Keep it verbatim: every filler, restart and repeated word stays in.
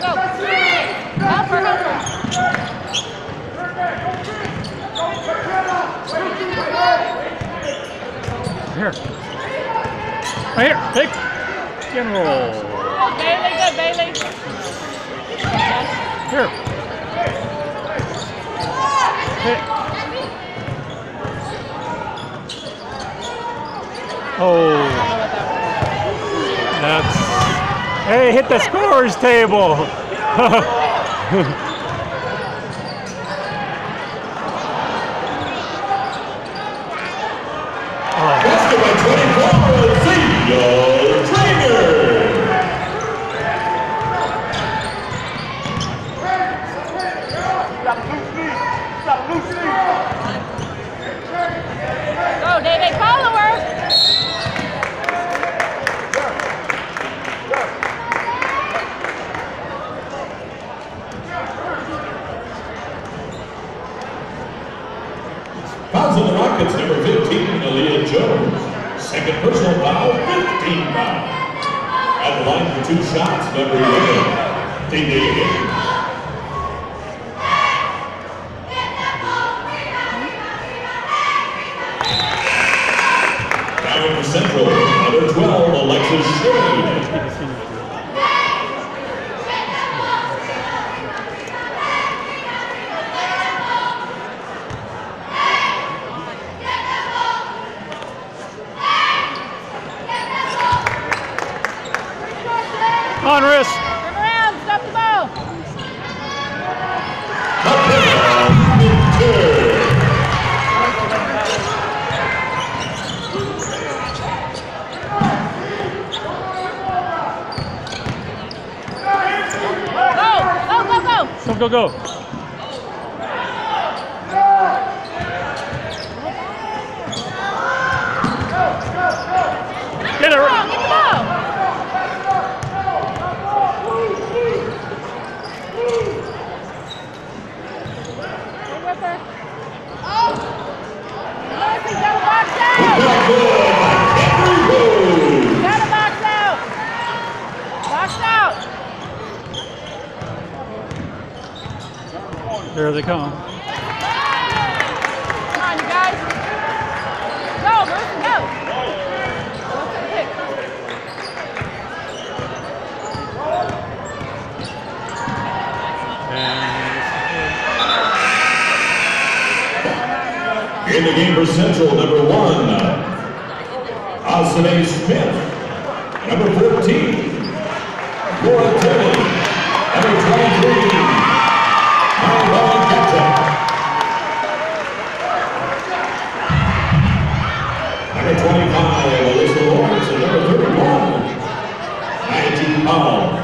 go. Help her, help her. Here. Right here. Take. Skin roll. Oh, Bailey, good, Bailey. Here. Hit. Oh. That's. Hey, hit the scores table. Basketball twenty-four, Senior Trainer. Go, David, follow her. Fouls on the Rockets, number fifteen, Aaliyah Jones. Second personal foul, fifteen foul. At the line for two shots, number eleven, T J Higgins. Down for Central, number twelve, Alexis Shade. Come on, Riss. Turn around, stop the ball. Go, go, go, go. Go, go, go. Get it. Get the ball. Gotta box out! Box out! There they come. Come on, you guys. Go, Bruce, go! Go to the pick. In the game for Central, number one, Asane Smith. Number fourteen, Laura Tilley. Number twenty-three, Maribel Ketchup. Number twenty-five, Alyssa Lawrence. And number thirty-one, Maggie Powell.